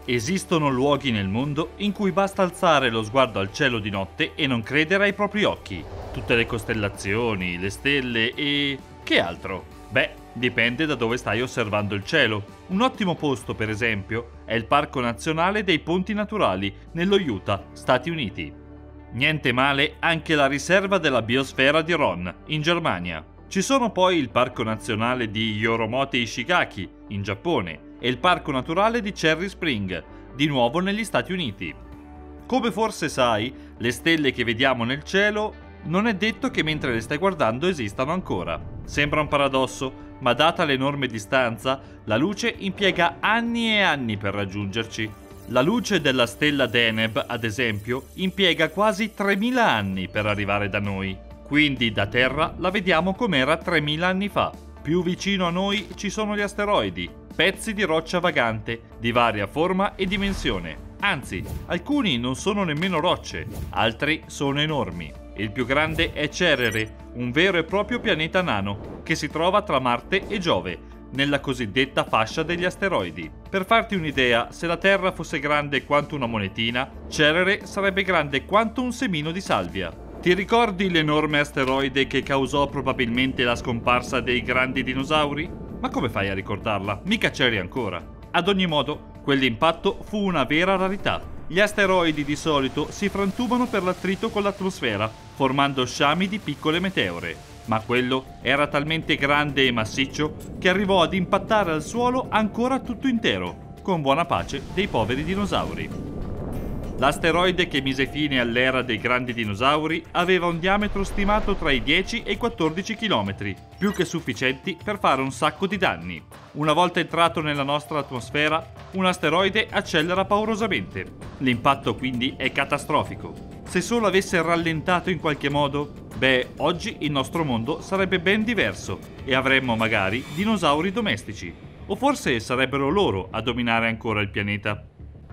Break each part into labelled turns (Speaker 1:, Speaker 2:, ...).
Speaker 1: Esistono luoghi nel mondo in cui basta alzare lo sguardo al cielo di notte e non credere ai propri occhi. Tutte le costellazioni, le stelle e... che altro? Beh, dipende da dove stai osservando il cielo. Un ottimo posto, per esempio, è il Parco Nazionale dei Ponti Naturali, nello Utah, Stati Uniti. Niente male anche la riserva della biosfera di Ron, in Germania. Ci sono poi il Parco Nazionale di Yoromote Ishigaki, in Giappone, e il Parco Naturale di Cherry Spring, di nuovo negli Stati Uniti. Come forse sai, le stelle che vediamo nel cielo non è detto che mentre le stai guardando esistano ancora. Sembra un paradosso, ma data l'enorme distanza, la luce impiega anni e anni per raggiungerci. La luce della stella Deneb, ad esempio, impiega quasi 3000 anni per arrivare da noi. Quindi da Terra la vediamo com'era 3000 anni fa. Più vicino a noi ci sono gli asteroidi, pezzi di roccia vagante, di varia forma e dimensione. Anzi, alcuni non sono nemmeno rocce, altri sono enormi. Il più grande è Cerere, un vero e proprio pianeta nano, che si trova tra Marte e Giove, nella cosiddetta fascia degli asteroidi. Per farti un'idea, se la Terra fosse grande quanto una monetina, Cerere sarebbe grande quanto un semino di salvia. Ti ricordi l'enorme asteroide che causò probabilmente la scomparsa dei grandi dinosauri? Ma come fai a ricordarla? Mica c'eri ancora. Ad ogni modo, quell'impatto fu una vera rarità. Gli asteroidi di solito si frantumano per l'attrito con l'atmosfera, formando sciami di piccole meteore. Ma quello era talmente grande e massiccio che arrivò ad impattare al suolo ancora tutto intero, con buona pace dei poveri dinosauri. L'asteroide che mise fine all'era dei grandi dinosauri aveva un diametro stimato tra i 10 e i 14 km, più che sufficienti per fare un sacco di danni. Una volta entrato nella nostra atmosfera, un asteroide accelera paurosamente. L'impatto quindi è catastrofico. Se solo avesse rallentato in qualche modo, oggi il nostro mondo sarebbe ben diverso e avremmo magari dinosauri domestici. O forse sarebbero loro a dominare ancora il pianeta.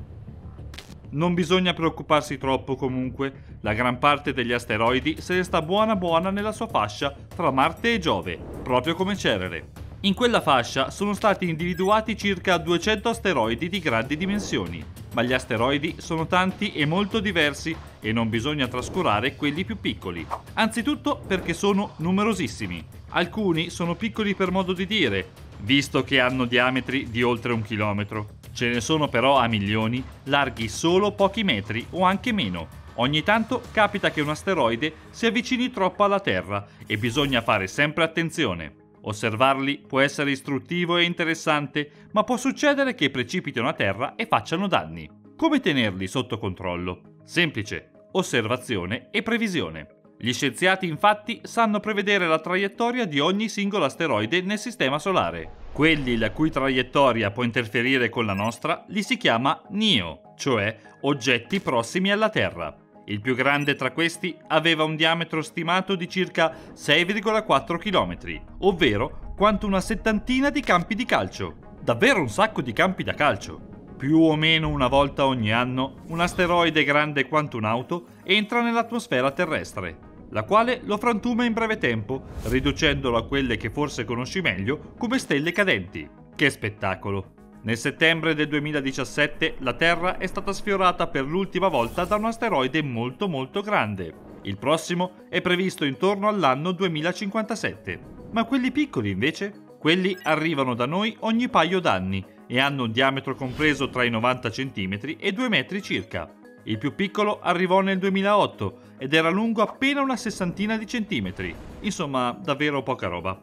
Speaker 1: Non bisogna preoccuparsi troppo comunque, la gran parte degli asteroidi se ne sta buona nella sua fascia tra Marte e Giove, proprio come Cerere. In quella fascia sono stati individuati circa 200 asteroidi di grandi dimensioni, ma gli asteroidi sono tanti e molto diversi e non bisogna trascurare quelli più piccoli. Anzitutto perché sono numerosissimi. Alcuni sono piccoli per modo di dire, visto che hanno diametri di oltre 1 chilometro. Ce ne sono però a milioni, larghi solo pochi metri o anche meno. Ogni tanto capita che un asteroide si avvicini troppo alla Terra e bisogna fare sempre attenzione. Osservarli può essere istruttivo e interessante, ma può succedere che precipitino a terra e facciano danni. Come tenerli sotto controllo? Semplice: osservazione e previsione. Gli scienziati infatti sanno prevedere la traiettoria di ogni singolo asteroide nel sistema solare. Quelli la cui traiettoria può interferire con la nostra li si chiama NIO, cioè oggetti prossimi alla Terra. Il più grande tra questi aveva un diametro stimato di circa 6,4 km, ovvero quanto una settantina di campi di calcio. Davvero un sacco di campi da calcio. Più o meno una volta ogni anno, un asteroide grande quanto un'auto entra nell'atmosfera terrestre, la quale lo frantuma in breve tempo, riducendolo a quelle che forse conosci meglio come stelle cadenti. Che spettacolo! Nel settembre del 2017 la Terra è stata sfiorata per l'ultima volta da un asteroide molto grande. Il prossimo è previsto intorno all'anno 2057. Ma quelli piccoli invece? Quelli arrivano da noi ogni paio d'anni e hanno un diametro compreso tra i 90 cm e 2 metri circa. Il più piccolo arrivò nel 2008 ed era lungo appena una sessantina di centimetri. Insomma, davvero poca roba.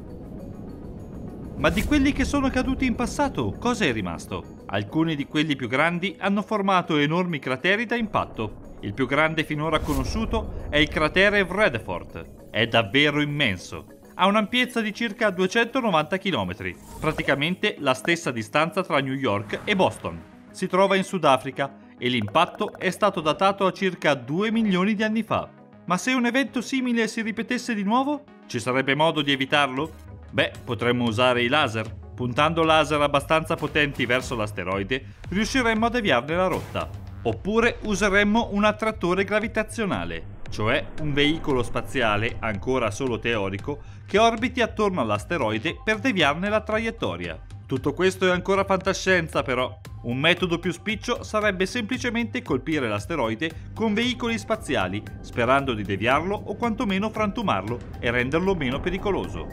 Speaker 1: Ma di quelli che sono caduti in passato, cosa è rimasto? Alcuni di quelli più grandi hanno formato enormi crateri da impatto. Il più grande finora conosciuto è il cratere Vredefort. È davvero immenso. Ha un'ampiezza di circa 290 km, praticamente la stessa distanza tra New York e Boston. Si trova in Sudafrica e l'impatto è stato datato a circa 2 milioni di anni fa. Ma se un evento simile si ripetesse di nuovo, ci sarebbe modo di evitarlo? Potremmo usare i laser. Puntando laser abbastanza potenti verso l'asteroide, riusciremmo a deviarne la rotta. Oppure useremmo un attrattore gravitazionale, cioè un veicolo spaziale, ancora solo teorico, che orbiti attorno all'asteroide per deviarne la traiettoria. Tutto questo è ancora fantascienza però. Un metodo più spiccio sarebbe semplicemente colpire l'asteroide con veicoli spaziali, sperando di deviarlo o quantomeno frantumarlo e renderlo meno pericoloso.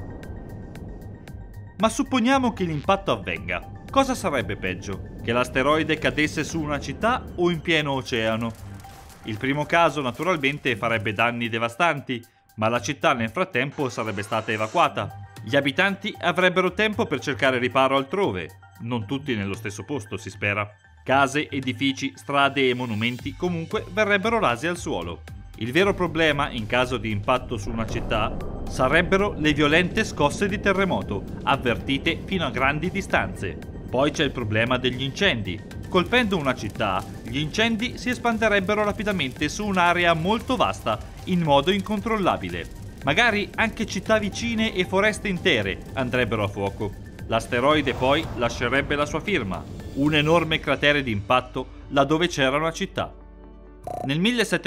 Speaker 1: Ma supponiamo che l'impatto avvenga. Cosa sarebbe peggio? Che l'asteroide cadesse su una città o in pieno oceano? Il primo caso naturalmente farebbe danni devastanti, ma la città nel frattempo sarebbe stata evacuata. Gli abitanti avrebbero tempo per cercare riparo altrove, non tutti nello stesso posto si spera. Case, edifici, strade e monumenti comunque verrebbero rasi al suolo. Il vero problema in caso di impatto su una città sarebbero le violente scosse di terremoto, avvertite fino a grandi distanze. Poi c'è il problema degli incendi. Colpendo una città, gli incendi si espanderebbero rapidamente su un'area molto vasta, in modo incontrollabile. Magari anche città vicine e foreste intere andrebbero a fuoco. L'asteroide poi lascerebbe la sua firma, un enorme cratere d'impatto laddove c'era una città. Nel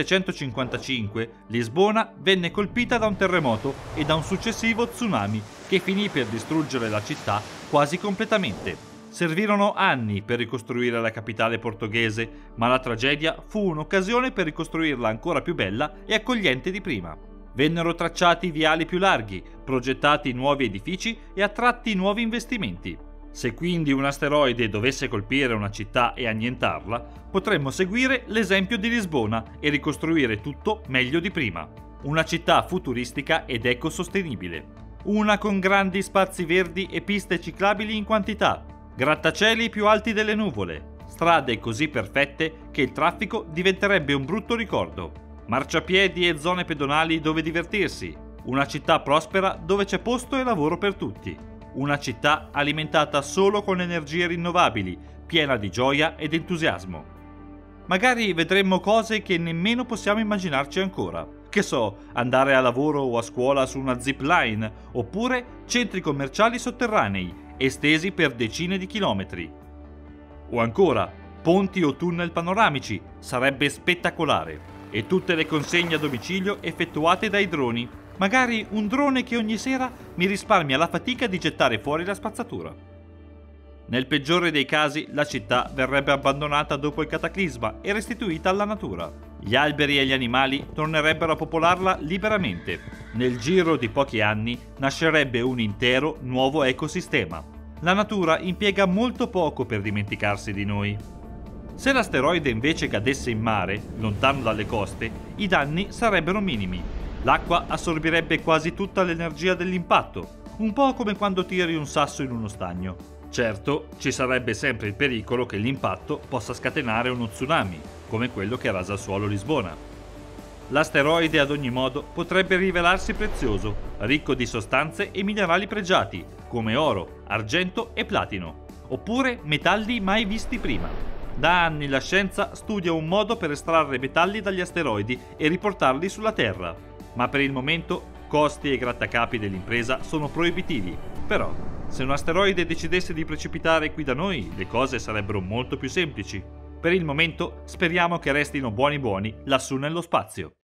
Speaker 1: 1755 Lisbona venne colpita da un terremoto e da un successivo tsunami che finì per distruggere la città quasi completamente. Servirono anni per ricostruire la capitale portoghese, ma la tragedia fu un'occasione per ricostruirla ancora più bella e accogliente di prima. Vennero tracciati viali più larghi, progettati nuovi edifici e attratti nuovi investimenti. Se quindi un asteroide dovesse colpire una città e annientarla, potremmo seguire l'esempio di Lisbona e ricostruire tutto meglio di prima. Una città futuristica ed ecosostenibile. Una con grandi spazi verdi e piste ciclabili in quantità, grattacieli più alti delle nuvole, strade così perfette che il traffico diventerebbe un brutto ricordo. Marciapiedi e zone pedonali dove divertirsi, una città prospera dove c'è posto e lavoro per tutti, una città alimentata solo con energie rinnovabili, piena di gioia ed entusiasmo. Magari vedremmo cose che nemmeno possiamo immaginarci ancora, che so, andare a lavoro o a scuola su una zip line, oppure centri commerciali sotterranei, estesi per decine di chilometri. O ancora, ponti o tunnel panoramici, sarebbe spettacolare. E tutte le consegne a domicilio effettuate dai droni. Magari un drone che ogni sera mi risparmia la fatica di gettare fuori la spazzatura. Nel peggiore dei casi, la città verrebbe abbandonata dopo il cataclisma e restituita alla natura. Gli alberi e gli animali tornerebbero a popolarla liberamente. Nel giro di pochi anni nascerebbe un intero nuovo ecosistema. La natura impiega molto poco per dimenticarsi di noi. Se l'asteroide invece cadesse in mare, lontano dalle coste, i danni sarebbero minimi. L'acqua assorbirebbe quasi tutta l'energia dell'impatto, un po' come quando tiri un sasso in uno stagno. Certo, ci sarebbe sempre il pericolo che l'impatto possa scatenare uno tsunami, come quello che rasa al suolo Lisbona. L'asteroide ad ogni modo potrebbe rivelarsi prezioso, ricco di sostanze e minerali pregiati, come oro, argento e platino, oppure metalli mai visti prima. Da anni la scienza studia un modo per estrarre metalli dagli asteroidi e riportarli sulla Terra, ma per il momento costi e grattacapi dell'impresa sono proibitivi. Però, se un asteroide decidesse di precipitare qui da noi, le cose sarebbero molto più semplici. Per il momento speriamo che restino buoni lassù nello spazio.